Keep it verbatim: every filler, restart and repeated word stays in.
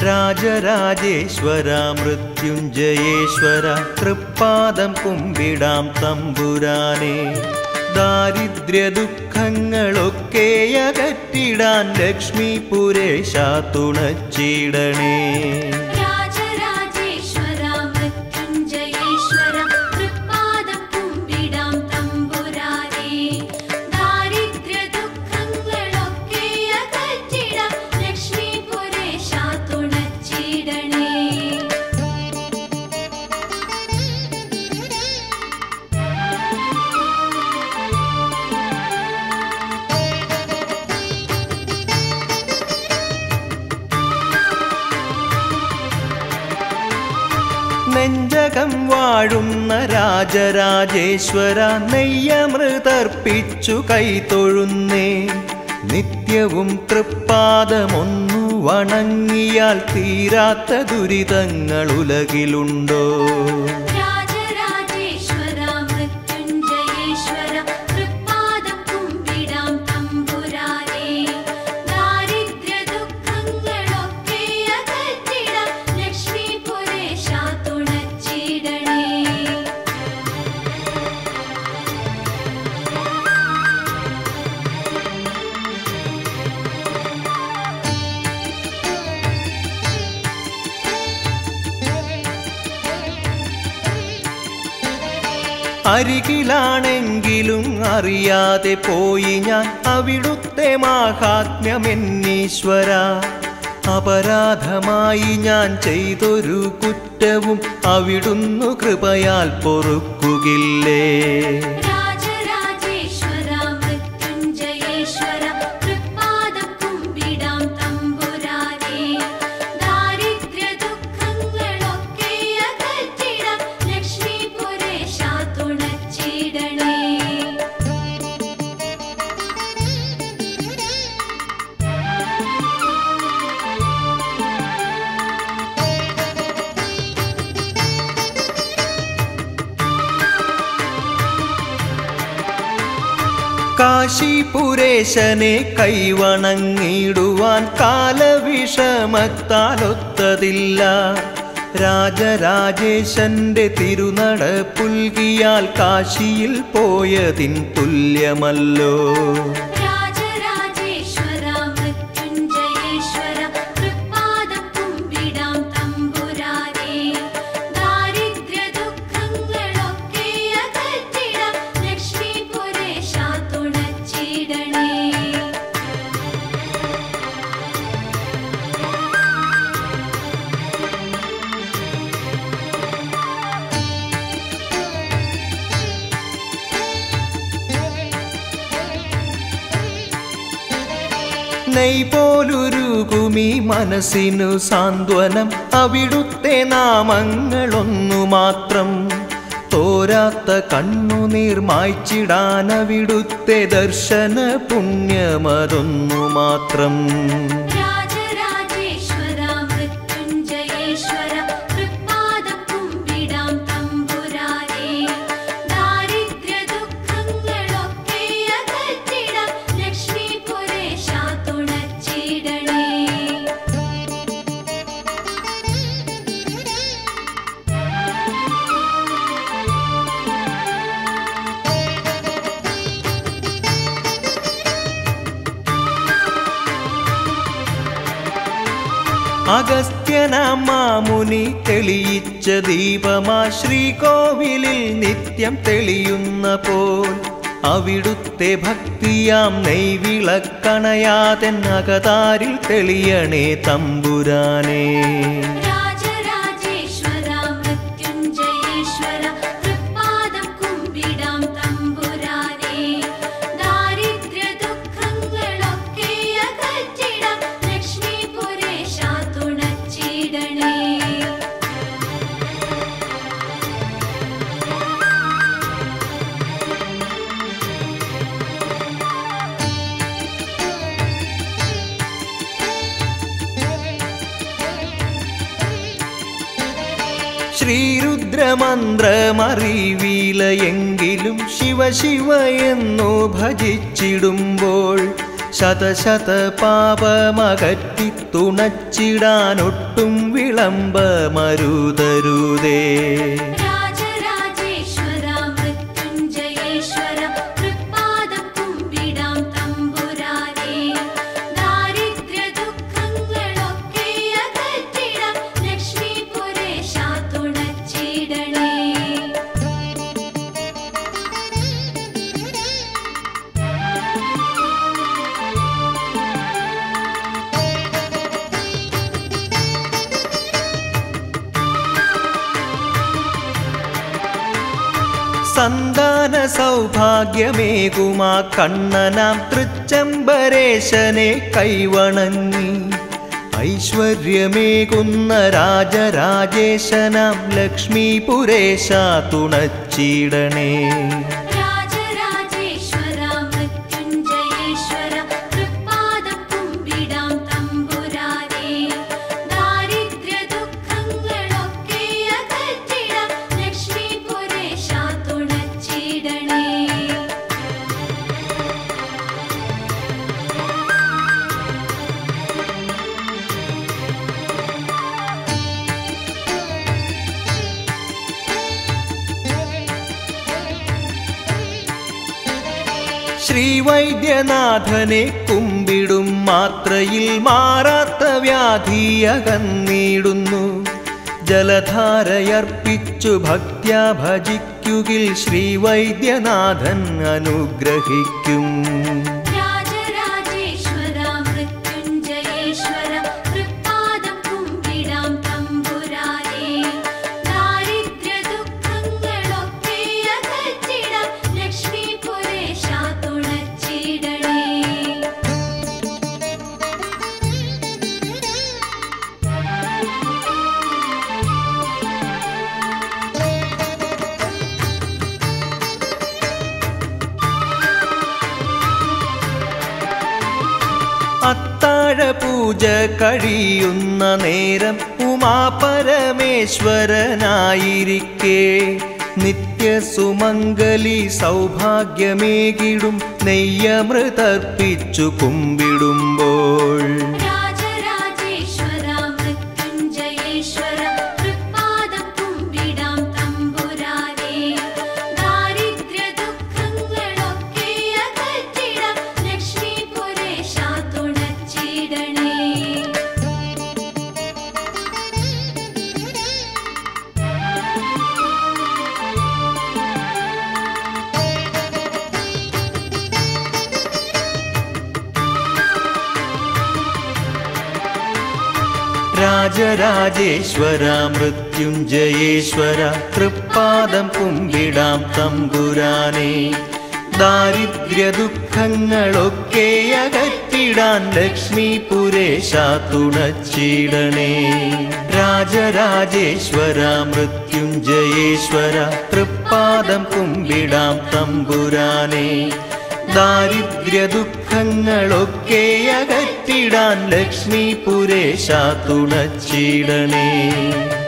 രാജരാജേശ്വര മൃത്യുഞ്ജയേശ്വര തൃപ്പാദം കുമ്പിടാം തമ്പുരാനെ. ദാരിദ്ര്യ ദുഃഖങ്ങളൊക്കെ അകറ്റിടാൻ ലക്ഷ്മീപുരേശ തുണച്ചിടണേ. നെഞ്ചകം വാഴുന്ന രാജരാജേശ്വര നെയ്യമൃതർപ്പിച്ചു കൈതൊഴുന്നേ. നിത്യവും തൃപ്പാദമൊന്നു വണങ്ങിയാൽ തീരാത്ത ദുരിതങ്ങൾ ഉലകിലുണ്ടോ? അരികിലാണെങ്കിലും അറിയാതെ പോയി ഞാൻ അവിടുത്തെ മാഹാത്മ്യമെന്നീശ്വര. അപരാധമായി ഞാൻ ചെയ്തൊരു കുറ്റവും അവിടുന്നു കൃപയാൽ പൊറുക്കുകില്ലേ? കാശിപുരേശനെ കൈവണങ്ങിടുവാൻ കാലവിഷമത്താലൊത്തതില്ല. രാജരാജേശന്റെ തിരുനട പുൽകിയാൽ കാശിയിൽ പോയതിൻ തുല്യമല്ലോ. നെയ് പോലുരുകുമീ മനസ്സിനു സാന്ത്വനം അവിടുത്തെ നാമങ്ങളൊന്നു മാത്രം. തോരാത്ത കണ്ണുനീർ മായ്ച്ചിടാൻ അവിടുത്തെ ദർശന പുണ്യമതൊന്നു മാത്രം. അഗസ്ത്യനാം മാമുനി തെളിയിച്ച ദീപമാ ശ്രീകോവിലിൽ നിത്യം തെളിയുന്ന പോൽ അവിടുത്തെ ഭക്തിയാം നെയ്വിളക്കണയാതെ അകതാരിൽ തെളിയണേ തമ്പുരാനേ. ശ്രീരുദ്രമന്ത്രമറിവിലയെങ്കിലും ശിവ ശിവ എന്നു ഭജിച്ചിടുമ്പോൾ ശതശത പാപമകറ്റി തുണച്ചിടാനൊട്ടും വിളംബമരുതരുതേ. സന്താന സൗഭാഗ്യമേകുമാ കണ്ണനാം തൃച്ചംബരേശനെ കൈവണങ്ങി ഐശ്വര്യമേകുന്ന രാജരാജേശനാം ലക്ഷ്മീപുരേശ തുണച്ചിടണേ. ശ്രീവൈദ്യനാഥനെ കുമ്പിടും മാത്രയിൽ മാറാത്ത വ്യാധിയകന്നിടുന്നു. ജലധാരയർപ്പിച്ചു ഭക്ത്യാ ഭജിക്കുകിൽ ശ്രീവൈദ്യനാഥൻ അനുഗ്രഹിക്കും. അത്താഴ പൂജ കഴിയുന്ന നേരം ഉമാപരമേശ്വരനായിരിക്കെ നിത്യസുമംഗലി സൗഭാഗ്യമേകിടും നെയ്യമൃതർപ്പിച്ചു കുമ്പിടുമ്പോൾ. രാജരാജേശ്വര മൃത്യുഞ്ജയേശ്വര തൃപ്പാദം കുമ്പിടാം തമ്പുരാനെ. ദാരിദ്ര്യ ദുഃഖങ്ങളൊക്കെ അകറ്റിടാൻ ലക്ഷ്മീപുരേശ തുണച്ചിടണേ. രാജരാജേശ്വര മൃത്യുഞ്ജയേശ്വര തൃപ്പാദം കുമ്പിടാം തമ്പുരാനെ. ദാരിദ്ര്യ ദുഃഖങ്ങളൊക്കെ അകറ്റിടാൻ ലക്ഷ്മീപുരേശ തുണച്ചിടണേ.